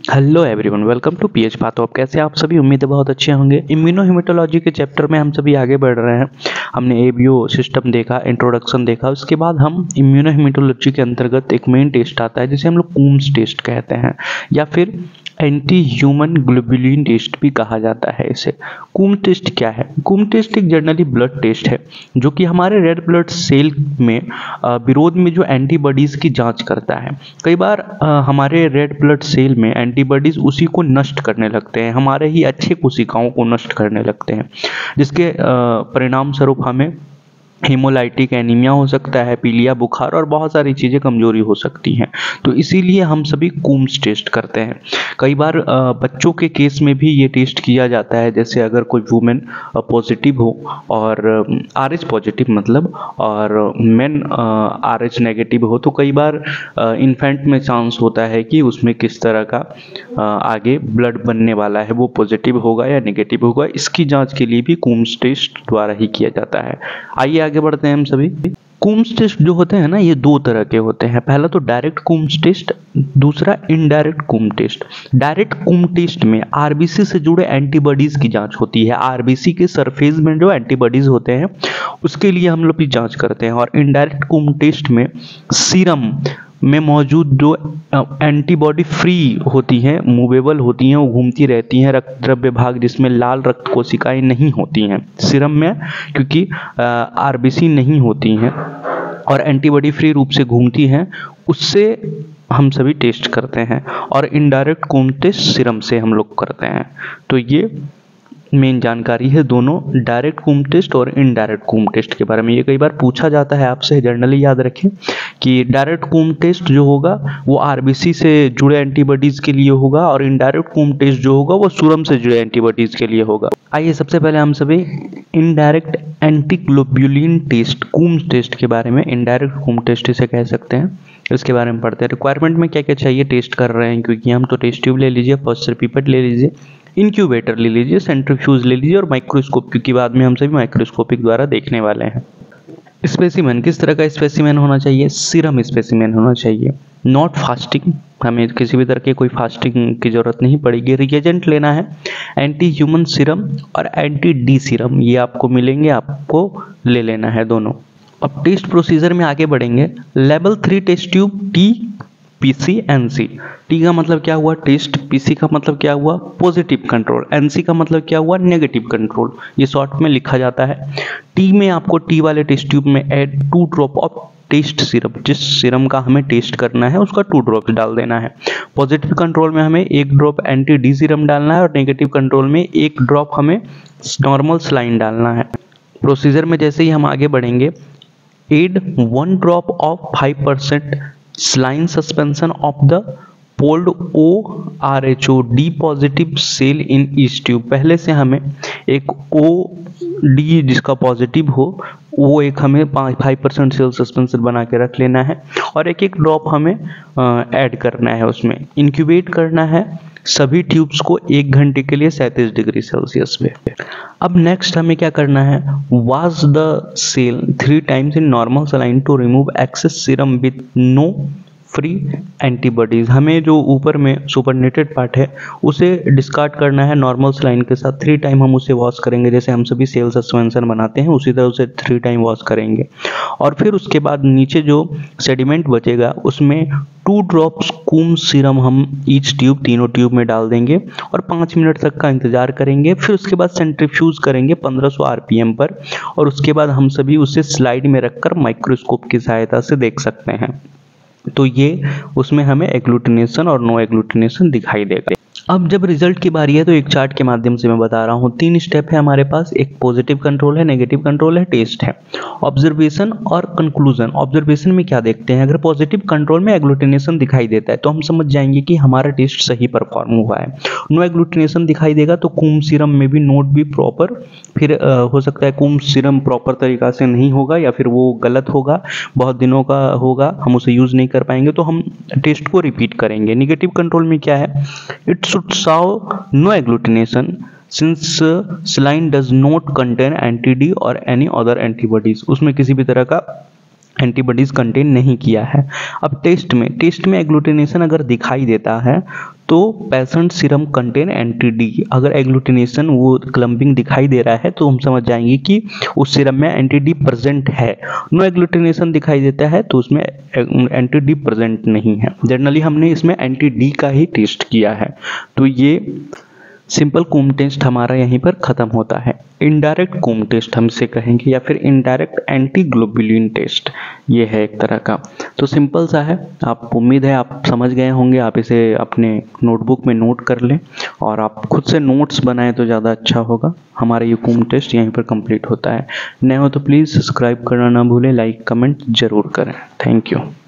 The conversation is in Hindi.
Hello everyone, welcome to PH path. तो आप कैसे हैं? आप सभी उम्मीद है बहुत अच्छे होंगे। इम्यूनोहेमेटोलॉजी के चैप्टर में हम सभी आगे बढ़ रहे हैं। हमने एबीओ सिस्टम देखा, इंट्रोडक्शन देखा, उसके बाद हम इम्यूनोहेमेटोलॉजी के अंतर्गत एक मेन टेस्ट आता है जिसे हम लोग कूम्स टेस्ट कहते हैं या फिर एंटी ह्यूमन ग्लोबुलिन टेस्ट भी कहा जाता है इसे। कूम टेस्ट क्या है? कूम टेस्ट एक जनरली ब्लड टेस्ट है जो कि हमारे रेड ब्लड सेल में विरोध में जो एंटीबॉडीज़ की जांच करता है। कई बार हमारे रेड ब्लड सेल में एंटीबॉडीज़ उसी को नष्ट करने लगते हैं, हमारे ही अच्छे कोशिकाओं को नष्ट करने लगते हैं, जिसके परिणाम स्वरूप हमें हीमोलाइटिक एनीमिया हो सकता है, पीलिया बुखार और बहुत सारी चीज़ें कमजोरी हो सकती हैं। तो इसीलिए हम सभी कूम्स टेस्ट करते हैं। कई बार बच्चों के केस में भी ये टेस्ट किया जाता है, जैसे अगर कोई वुमेन पॉजिटिव हो और RH पॉजिटिव मतलब, और मेन RH नेगेटिव हो, तो कई बार इन्फेंट में चांस होता है कि उसमें किस तरह का आगे ब्लड बनने वाला है, वो पॉजिटिव होगा या नेगेटिव होगा। इसकी जांच के लिए भी कूम्स टेस्ट द्वारा ही किया जाता है। आइए आगे बढ़ते हैं हम सभी। कूम्स टेस्ट जो होते हैं ना, ये दो तरह के होते हैं। पहला तो डायरेक्ट कूम्स टेस्ट, दूसरा indirect Coombs test. Direct Coombs test में आरबीसी से जुड़े एंटीबॉडीज की जांच होती है। आरबीसी के सरफेस में जो एंटीबॉडीज होते हैं उसके लिए हम लोग की जांच करते हैं। और इनडायरेक्ट कूम टेस्ट में सीरम में मौजूद जो एंटीबॉडी फ्री होती हैं, मूवेबल होती हैं, वो घूमती रहती हैं, रक्त द्रव्य भाग जिसमें लाल रक्त कोशिकाएं नहीं होती हैं सीरम में, क्योंकि आरबीसी नहीं होती हैं और एंटीबॉडी फ्री रूप से घूमती हैं, उससे हम सभी टेस्ट करते हैं। और इनडायरेक्ट कूम टेस्ट सीरम से हम लोग करते हैं। तो ये मेन जानकारी है दोनों डायरेक्ट कूम टेस्ट और इनडायरेक्ट कूम टेस्ट के बारे में। ये कई बार पूछा जाता है आपसे, जनरली याद रखें कि डायरेक्ट कूम टेस्ट जो होगा वो आरबीसी से जुड़े एंटीबॉडीज के लिए होगा और इनडायरेक्ट कूम टेस्ट जो होगा वो सीरम से जुड़े एंटीबॉडीज के लिए होगा। आइए सबसे पहले हम सभी indirect antiglobulin test, Coombs test के बारे में, इनडायरेक्ट कूम टेस्ट इसे कह सकते हैं, इसके बारे में पढ़ते हैं। रिक्वायरमेंट में क्या क्या चाहिए टेस्ट कर रहे हैं, क्योंकि हम तो टेस्ट ट्यूब ले लीजिए, फर्स्ट पिपेट ले लीजिए, इंक्यूबेटर ले लीजिए, सेंट्रीफ्यूज ले लीजिए और माइक्रोस्कोप, क्योंकि बाद में हम सभी माइक्रोस्कोपिक द्वारा देखने वाले हैं। स्पेसिमेन, किस तरह का स्पेसिमेन होना चाहिए? सीरम स्पेसिमेन होना चाहिए, नॉट फास्टिंग, हमें किसी भी तरह की कोई फास्टिंग की जरूरत नहीं पड़ेगी। रिएजेंट लेना है एंटी ह्यूमन सीरम और एंटी डी सीरम, ये आपको मिलेंगे, आपको ले लेना है दोनों। अब टेस्ट प्रोसीजर में आगे बढ़ेंगे। Level 3 test tube, T, PC, NC. T का मतलब क्या हुआ? टेस्ट। पीसी का मतलब क्या हुआ? Positive control. एनसी का मतलब क्या हुआ? Negative control. ये शॉर्ट में लिखा जाता है। टी में आपको, टी वाले टेस्ट ट्यूब में add 2 drop of test syrup, जिस सिरम का हमें टेस्ट करना है उसका 2 ड्रॉप डाल देना है। पॉजिटिव कंट्रोल में हमें 1 ड्रॉप एंटी डी सीरम डालना है और नेगेटिव कंट्रोल में 1 ड्रॉप हमें नॉर्मल सलाइन डालना है। प्रोसीजर में जैसे ही हम आगे बढ़ेंगे, add 1 drop of 5% saline suspension of the pooled ORHO D positive cell in each tube। पहले से हमें एक OD जिसका पॉजिटिव हो वो एक हमें 5% सेल सस्पेंशन बना के रख लेना है और एक एक ड्रॉप हमें ऐड करना है उसमें। इंक्यूबेट करना है सभी ट्यूब्स को 1 घंटे के लिए 37 डिग्री सेल्सियस पे। अब नेक्स्ट हमें क्या करना है? Wash the cell 3 times in normal saline to remove excess serum with no free antibodies. हमें जो ऊपर में सुपरनेटेड पार्ट है उसे डिस्कार्ड करना है नॉर्मल सलाइन के साथ। 3 टाइम हम उसे वॉश करेंगे, जैसे हम सभी सेल सस्पेंशन बनाते हैं उसी तरह उसे 3 टाइम वॉश करेंगे। और फिर उसके बाद नीचे जो सेडिमेंट बचेगा उसमें 2 ड्रॉप्स कूम सीरम हम ईच ट्यूब, तीनों ट्यूब में डाल देंगे और 5 मिनट तक का इंतजार करेंगे। फिर उसके बाद सेंट्रीफ्यूज करेंगे 1500 RPM पर और उसके बाद हम सभी उसे स्लाइड में रखकर माइक्रोस्कोप की सहायता से देख सकते हैं। तो ये उसमें हमें एग्लूटिनेशन और नो एग्लूटिनेशन दिखाई देगा। अब जब रिजल्ट की बारी है तो एक चार्ट के माध्यम से मैं बता रहा हूँ। 3 स्टेप है हमारे पास, एक पॉजिटिव कंट्रोल है, नेगेटिव कंट्रोल है, टेस्ट है, ऑब्जर्वेशन और कंक्लूजन। ऑब्जर्वेशन में क्या देखते हैं? अगर पॉजिटिव कंट्रोल में एग्लूटिनेशन दिखाई देता है तो हम समझ जाएंगे कि हमारा टेस्ट सही परफॉर्म हुआ है। नो एग्लूटिनेशन दिखाई देगा तो कूम सीरम में भी नोट भी प्रॉपर, फिर हो सकता है कूम सीरम प्रॉपर तरीका से नहीं होगा या फिर वो गलत होगा, बहुत दिनों का होगा, हम उसे यूज नहीं कर पाएंगे, तो हम टेस्ट को रिपीट करेंगे। नेगेटिव कंट्रोल में क्या है? It should show no agglutination since saline does not contain anti-D or any other antibodies। उसमें किसी भी तरह का एंटीबॉडीज कंटेन नहीं किया है। अब टेस्ट में एग्लूटिनेशन अगर दिखाई देता है तो पेशेंट सीरम कंटेन एंटी-डी। अगर एग्लूटिनेशन वो क्लम्पिंग दिखाई दे रहा है तो हम समझ जाएंगे कि उस सीरम में एंटी-डी प्रेजेंट है। नो एग्लूटिनेशन दिखाई देता है तो उसमें एंटी-डी प्रेजेंट नहीं है। जनरली हमने इसमें एंटी-डी का ही टेस्ट किया है। तो ये सिंपल कूम टेस्ट हमारा यहीं पर खत्म होता है। इनडायरेक्ट कूम टेस्ट हम इसे कहेंगे या फिर इनडायरेक्ट एंटी ग्लोबुलिन टेस्ट, ये है एक तरह का। तो सिंपल सा है, आप उम्मीद है आप समझ गए होंगे। आप इसे अपने नोटबुक में नोट कर लें और आप खुद से नोट्स बनाएं तो ज़्यादा अच्छा होगा। हमारा ये कूम टेस्ट यहीं पर कंप्लीट होता है। नए हो तो प्लीज़ सब्सक्राइब करना ना भूलें, लाइक कमेंट जरूर करें। Thank you.